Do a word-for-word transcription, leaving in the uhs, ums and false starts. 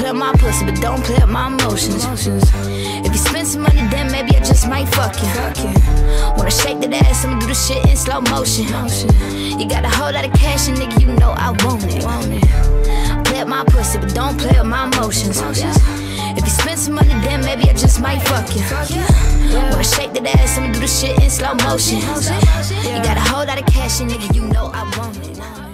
play with my pussy, but don't play with my emotions. If you spend some money, then maybe I just might fuck you. When I shake that ass, I'ma do the shit in slow motion. You got a whole lot of cash, and nigga, you know I want it. Play with my pussy, but don't play with my emotions. If you spend some money, then maybe I just might fuck you. When I shake that ass, I'ma do the shit in slow motion. You got a whole lot of cash, and nigga, you know I want it.